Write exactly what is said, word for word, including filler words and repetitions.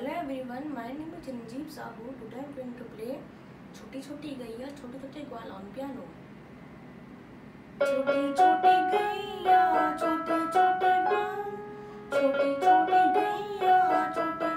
Hello everyone, my name is Chiranjib Sahoo. Today I am going to play Choti Choti Gaiya, Choti Choti Gaiya on piano. Choti Choti Gaiya, Choti Choti Gaiya, Choti Choti Gaiya, Choti